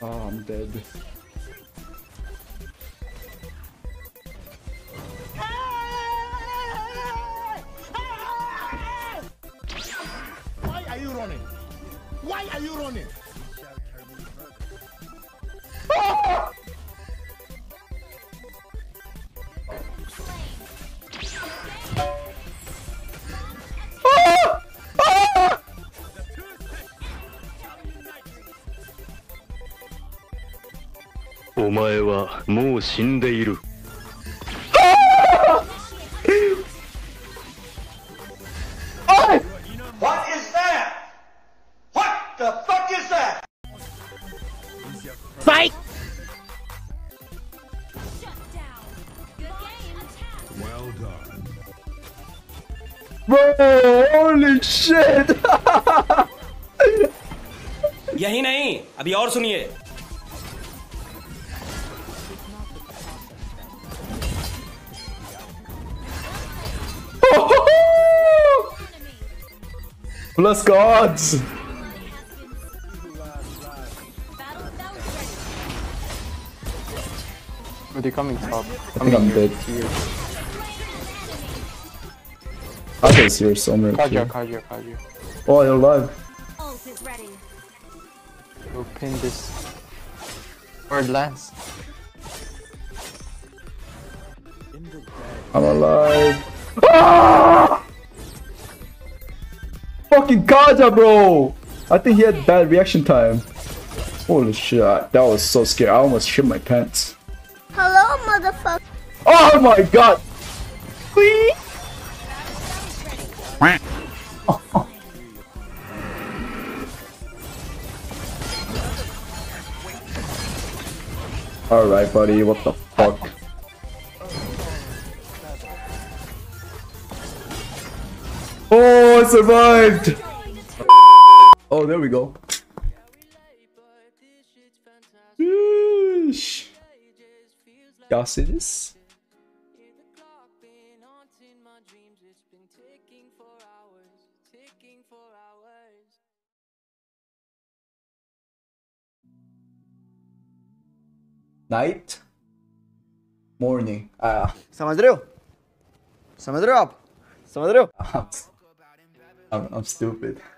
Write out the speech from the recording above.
Oh, I'm dead. Why are you running? Why are you running? What is that? What the fuck is that? Fight! Well done. Bro, holy shit! यही नहीं, अभी और सुनिए। Plus gods! Are they coming top? I think I'm dead. Kaja's here somewhere. Kaja. Oh, you're alive. Ult is ready. We'll pin this. Word Lance. I'm alive. Ah! Fucking Kaja, bro! I think he had bad reaction time. Holy shit, that was so scary. I almost shit my pants. Hello, motherfucker. Oh my god! Please! Alright, buddy, what the fuck? Oh, I survived! Oh, there we go. Yeesh. Y'all see this? Night, morning. समझ रहे हो? समझ रहे हो आप? समझ रहे हो? I'm stupid.